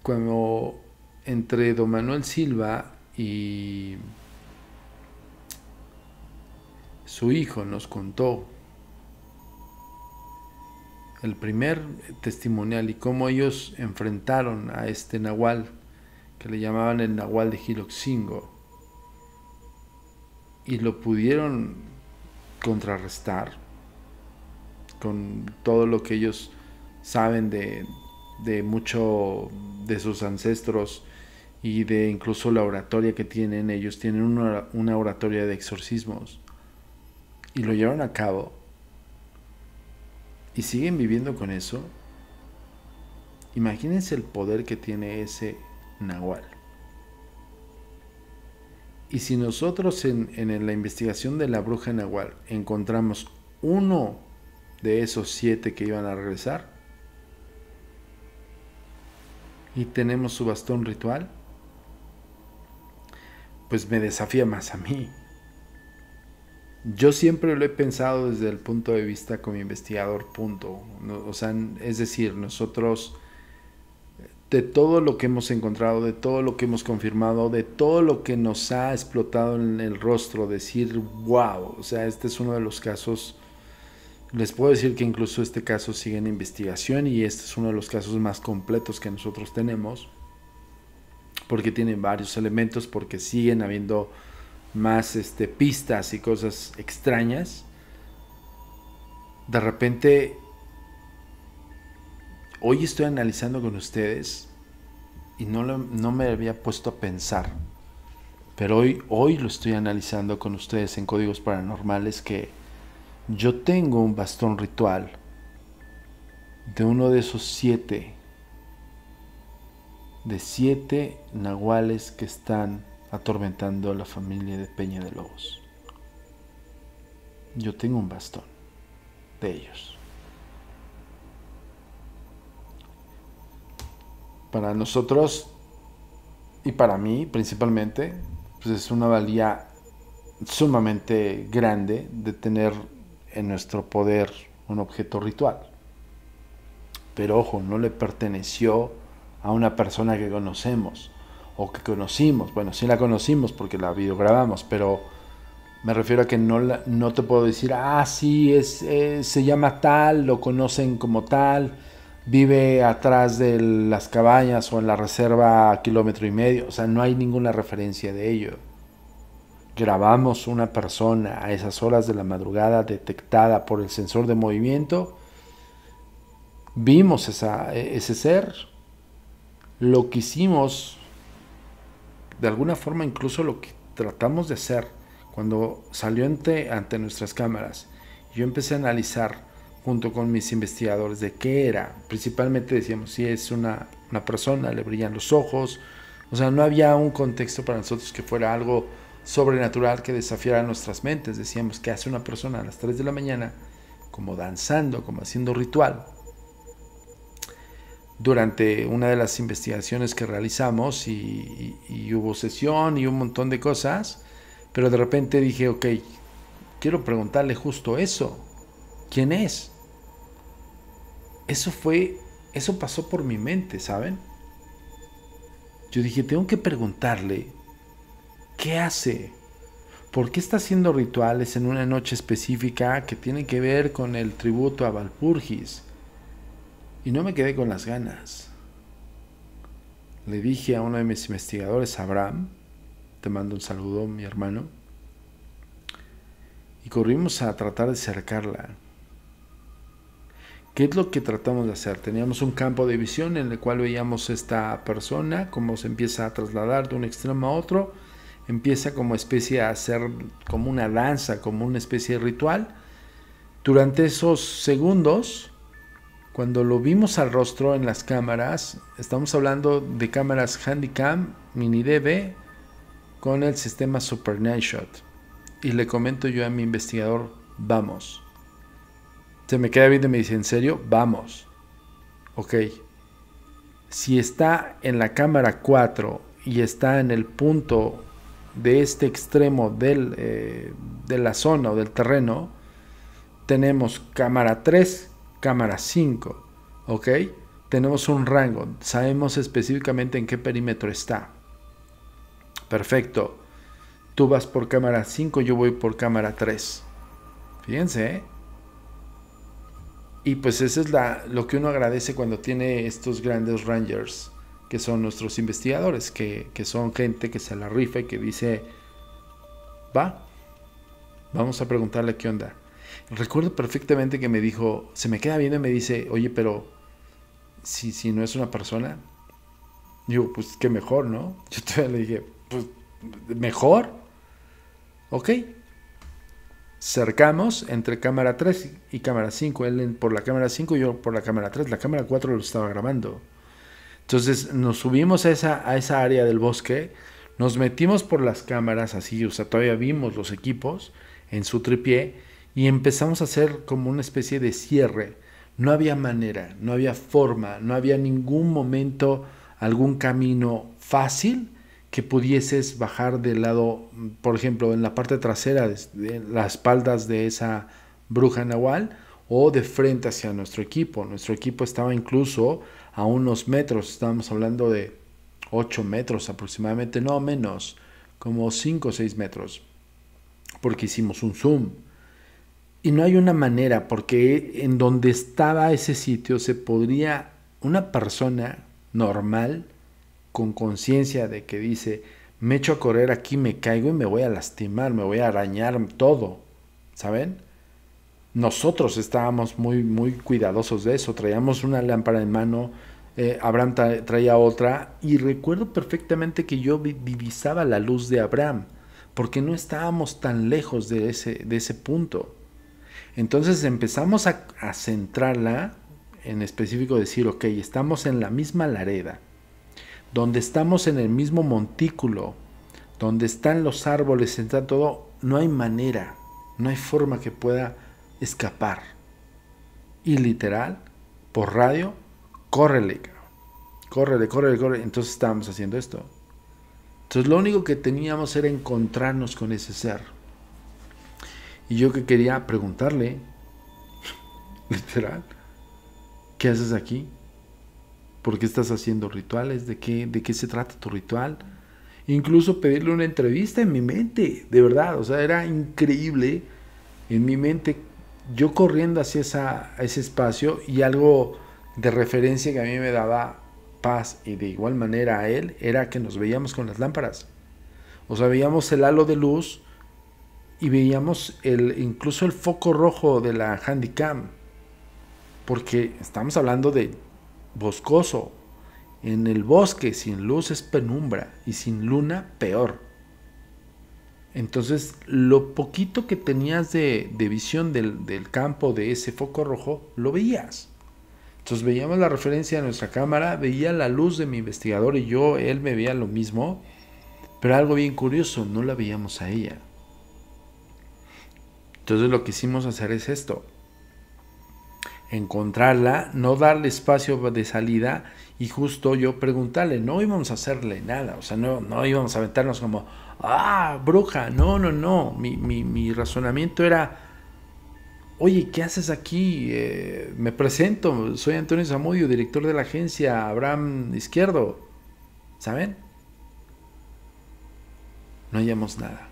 cuando entre don Manuel Silva y su hijo nos contó el primer testimonial y cómo ellos enfrentaron a este nahual, que le llamaban el nahual de Hiroxingo, y lo pudieron contrarrestar con todo lo que ellos saben de mucho de sus ancestros y de incluso la oratoria que tienen. Ellos tienen una oratoria de exorcismos y lo llevaron a cabo y siguen viviendo con eso. Imagínense el poder que tiene ese nahual. Y si nosotros en la investigación de la bruja nahual encontramos uno de esos 7 que iban a regresar y tenemos su bastón ritual, pues me desafía más a mí. Yo siempre lo he pensado desde el punto de vista como investigador, punto. O sea, es decir, nosotros, de todo lo que hemos encontrado, de todo lo que hemos confirmado, de todo lo que nos ha explotado en el rostro, decir, wow, o sea, este es uno de los casos. Les puedo decir que incluso este caso sigue en investigación y este es uno de los casos más completos que nosotros tenemos, porque tienen varios elementos, porque siguen habiendo más pistas y cosas extrañas. De repente, hoy estoy analizando con ustedes y no me había puesto a pensar, pero hoy lo estoy analizando con ustedes en Códigos Paranormales, que yo tengo un bastón ritual de uno de esos 7, de 7 nahuales que están atormentando a la familia de Peña de Lobos. Yo tengo un bastón de ellos. Para nosotros y para mí principalmente, pues es una valía sumamente grande de tener en nuestro poder un objeto ritual. Pero ojo, no le perteneció a una persona que conocemos o que conocimos. Bueno, sí la conocimos porque la videograbamos, pero me refiero a que no te puedo decir, sí, se llama tal, lo conocen como tal, vive atrás de las cabañas o en la reserva a 1,5 kilómetros. O sea, no hay ninguna referencia de ello. Grabamos una persona a esas horas de la madrugada detectada por el sensor de movimiento. Vimos ese ser. Lo que hicimos, de alguna forma incluso lo que tratamos de hacer cuando salió ante nuestras cámaras, yo empecé a analizar junto con mis investigadores de qué era. Principalmente decíamos, si es una persona, le brillan los ojos. O sea, no había un contexto para nosotros que fuera algo sobrenatural que desafiara nuestras mentes. Decíamos, ¿qué hace una persona a las 3 de la mañana como danzando, como haciendo ritual? Durante una de las investigaciones que realizamos y hubo sesión y un montón de cosas, pero de repente dije, ok, quiero preguntarle justo eso. ¿Quién es? Eso pasó por mi mente, ¿saben? Yo dije, tengo que preguntarle ¿qué hace? ¿Por qué está haciendo rituales en una noche específica que tiene que ver con el tributo a Walpurgis? Y no me quedé con las ganas. Le dije a uno de mis investigadores, Abraham, te mando un saludo, mi hermano, y corrimos a tratar de acercarla. ¿Qué es lo que tratamos de hacer? Teníamos un campo de visión en el cual veíamos esta persona, cómo se empieza a trasladar de un extremo a otro, empieza como especie a hacer como una danza, como una especie de ritual. Durante esos segundos, cuando lo vimos al rostro en las cámaras, estamos hablando de cámaras Handycam, Mini DV, con el sistema Super Night Shot. Y le comento yo a mi investigador, vamos. Se me queda viendo y me dice, ¿en serio? Vamos. Ok. Si está en la cámara 4 y está en el punto de este extremo de la zona o del terreno, tenemos cámara 3, cámara 5, ¿ok? tenemos un rango, sabemos específicamente en qué perímetro está. Perfecto. Tú vas por cámara 5, yo voy por cámara 3. Fíjense, ¿eh? Y pues eso es lo que uno agradece cuando tiene estos grandes rangers, que son nuestros investigadores, que son gente que se la rifa y que dice, vamos a preguntarle qué onda. Recuerdo perfectamente que me dijo, se me queda viendo y me dice, oye, pero si no es una persona, digo, pues qué mejor, ¿no? Yo todavía le dije, pues mejor, ok. Cercamos entre cámara 3 y cámara 5, él por la cámara 5 y yo por la cámara 3, la cámara 4 lo estaba grabando. Entonces nos subimos a esa área del bosque, nos metimos por las cámaras así, o sea, todavía vimos los equipos en su tripié y empezamos a hacer como una especie de cierre. No había manera, no había forma, no había ningún momento, algún camino fácil que pudieses bajar del lado, por ejemplo, en la parte trasera de las espaldas de esa bruja nahual o de frente hacia nuestro equipo. Nuestro equipo estaba incluso a unos metros, estábamos hablando de 8 metros aproximadamente, no menos, como 5 o 6 metros, porque hicimos un zoom. Y no hay una manera, porque en donde estaba ese sitio se podría, una persona normal, con conciencia de que dice, me echo a correr aquí, me caigo y me voy a lastimar, me voy a arañar todo, ¿saben? Nosotros estábamos muy cuidadosos de eso, traíamos una lámpara en mano, Abraham traía otra, y recuerdo perfectamente que yo divisaba la luz de Abraham, porque no estábamos tan lejos de ese punto. Entonces empezamos a centrarla, en específico decir, ok, estamos en la misma lareda, donde estamos en el mismo montículo, donde están los árboles, está todo, no hay manera, no hay forma que pueda escapar. Y literal, por radio, córrele. Entonces estábamos haciendo esto. Entonces lo único que teníamos era encontrarnos con ese ser. Y yo que quería preguntarle, literal, ¿qué haces aquí? ¿Por qué estás haciendo rituales? ¿De qué se trata tu ritual? Incluso pedirle una entrevista en mi mente, de verdad, o sea, era increíble en mi mente, yo corriendo hacia ese espacio y algo de referencia que a mí me daba paz y de igual manera a él, era que nos veíamos con las lámparas. O sea, veíamos el halo de luz y veíamos incluso el foco rojo de la Handycam, porque estamos hablando de boscoso. En el bosque sin luz es penumbra y sin luna peor. Entonces lo poquito que tenías de visión del campo de ese foco rojo lo veías. Entonces veíamos la referencia de nuestra cámara, veía la luz de mi investigador y él me veía lo mismo, pero algo bien curioso, no la veíamos a ella. Entonces lo que hicimos hacer es esto: encontrarla, no darle espacio de salida y justo yo preguntarle, no íbamos a hacerle nada, o sea, no íbamos a aventarnos como, bruja, no, mi razonamiento era, oye, ¿qué haces aquí? Me presento, soy Antonio Zamudio, director de la agencia Abraham Izquierdo, ¿saben? No hallamos nada.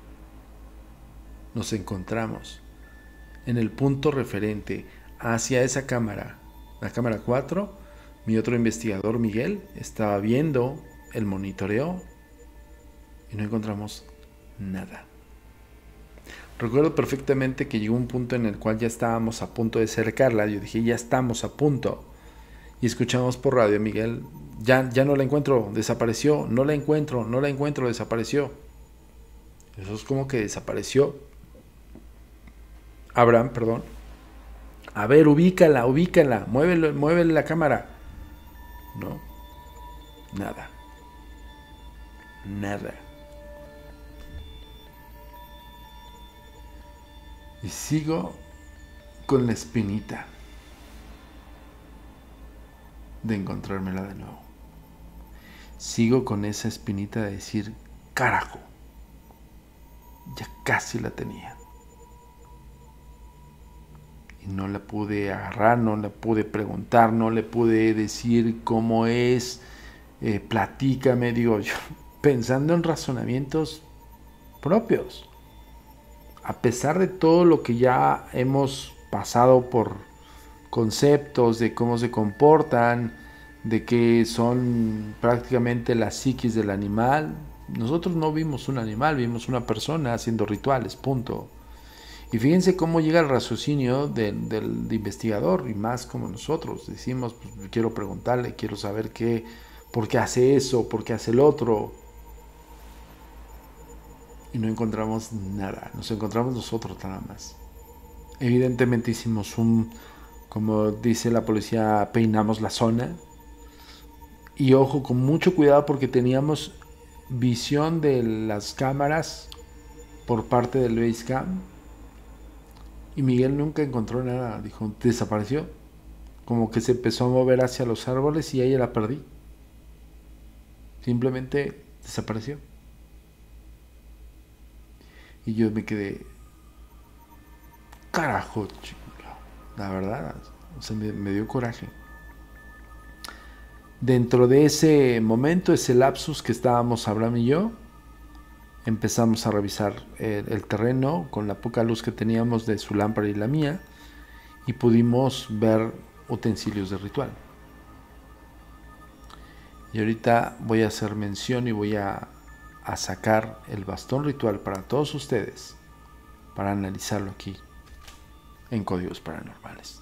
Nos encontramos en el punto referente hacia esa cámara, la cámara 4, mi otro investigador Miguel estaba viendo el monitoreo y no encontramos nada. Recuerdo perfectamente que llegó un punto en el cual ya estábamos a punto de cercarla. Yo dije, ya estamos a punto. Y escuchamos por radio, Miguel, ya no la encuentro, desapareció, no la encuentro, desapareció. Eso es como que desapareció. Abraham, perdón. A ver, ubícala, muévele la cámara. No, nada. Y sigo con la espinita de encontrármela de nuevo. Sigo con esa espinita de decir, carajo, ya casi la tenía. y no la pude agarrar, no la pude preguntar, no le pude decir cómo es, platícame, digo yo, pensando en razonamientos propios. A pesar de todo lo que ya hemos pasado por conceptos de cómo se comportan, de que son prácticamente la psiquis del animal, nosotros no vimos un animal, vimos una persona haciendo rituales, punto. Y fíjense cómo llega el raciocinio del investigador, y más como nosotros decimos, pues, quiero preguntarle, quiero saber por qué hace eso, por qué hace el otro. Y no encontramos nada, nos encontramos nosotros nada más. Evidentemente hicimos como dice la policía, peinamos la zona. Y ojo, con mucho cuidado porque teníamos visión de las cámaras por parte del Basecamp. Y Miguel nunca encontró nada, dijo, desapareció. Como que se empezó a mover hacia los árboles y ahí la perdí. Simplemente desapareció. Y yo me quedé, carajo, chico. La verdad, o sea, me dio coraje. Dentro de ese momento, ese lapsus que estábamos Abraham y yo, empezamos a revisar el terreno con la poca luz que teníamos de su lámpara y la mía, y pudimos ver utensilios de ritual. Y ahorita voy a hacer mención y voy a sacar el bastón ritual para todos ustedes, para analizarlo aquí en Códigos Paranormales.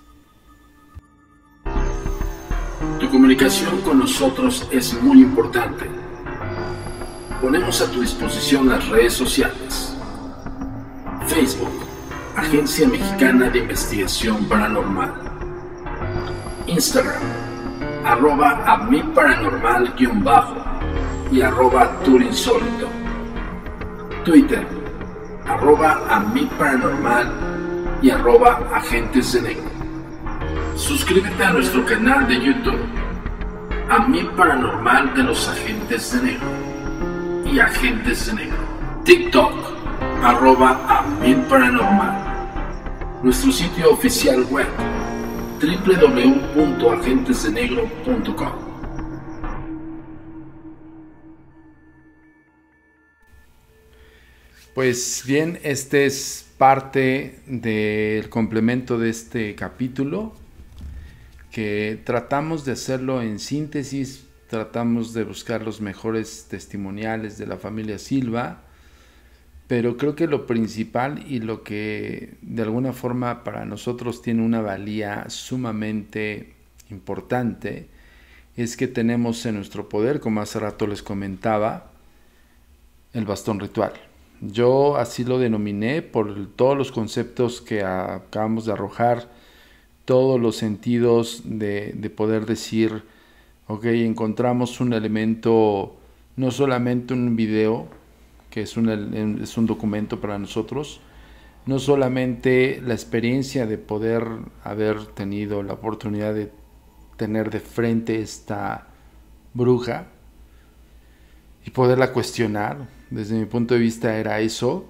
Tu comunicación con nosotros es muy importante. Ponemos a tu disposición las redes sociales. Facebook, Agencia Mexicana de Investigación Paranormal. Instagram, @amiparanormal_ y @turinsólito. Twitter, @amiparanormal y @agentes de negro. Suscríbete a nuestro canal de YouTube, A Mi Paranormal de los Agentes de Negro y Agentes de Negro. TikTok, @amiparanormal. Nuestro sitio oficial web, www.agentesdenegro.com. Pues bien, este es parte del complemento de este capítulo, que tratamos de hacerlo en síntesis, tratamos de buscar los mejores testimoniales de la familia Silva, pero creo que lo principal y lo que de alguna forma para nosotros tiene una valía sumamente importante es que tenemos en nuestro poder, como hace rato les comentaba, el bastón ritual. Yo así lo denominé por todos los conceptos que acabamos de arrojar, todos los sentidos de poder decir, ok, encontramos un elemento, no solamente un video, que es un documento para nosotros, no solamente la experiencia de poder haber tenido la oportunidad de tener de frente esta bruja y poderla cuestionar. Desde mi punto de vista era eso,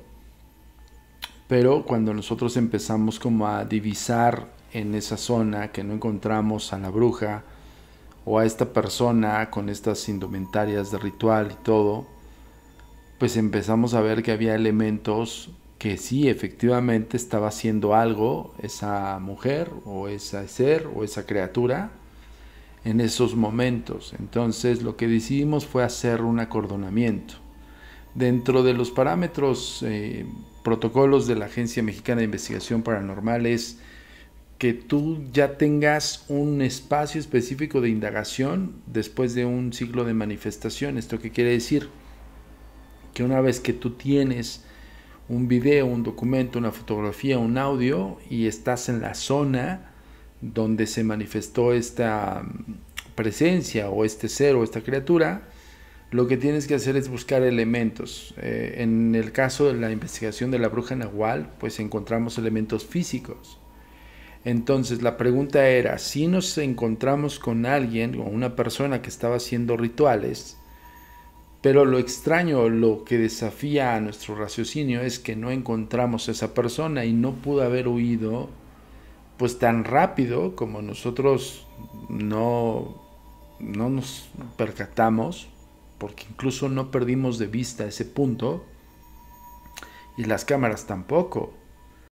pero cuando nosotros empezamos como a divisar en esa zona que no encontramos a la bruja o a esta persona con estas indumentarias de ritual y todo, pues empezamos a ver que había elementos que sí, efectivamente estaba haciendo algo esa mujer o ese ser o esa criatura en esos momentos. Entonces lo que decidimos fue hacer un acordonamiento. Dentro de los parámetros, protocolos de la Agencia Mexicana de Investigación Paranormal es que tú ya tengas un espacio específico de indagación después de un ciclo de manifestación. ¿Esto qué quiere decir? Que una vez que tú tienes un video, un documento, una fotografía, un audio y estás en la zona donde se manifestó esta presencia o este ser o esta criatura, lo que tienes que hacer es buscar elementos. En el caso de la investigación de la bruja Nahual, pues encontramos elementos físicos. Entonces la pregunta era, si nos encontramos con alguien o una persona que estaba haciendo rituales, pero lo extraño, lo que desafía a nuestro raciocinio es que no encontramos a esa persona y no pudo haber huido pues tan rápido como nosotros no nos percatamos, porque incluso no perdimos de vista ese punto, y las cámaras tampoco.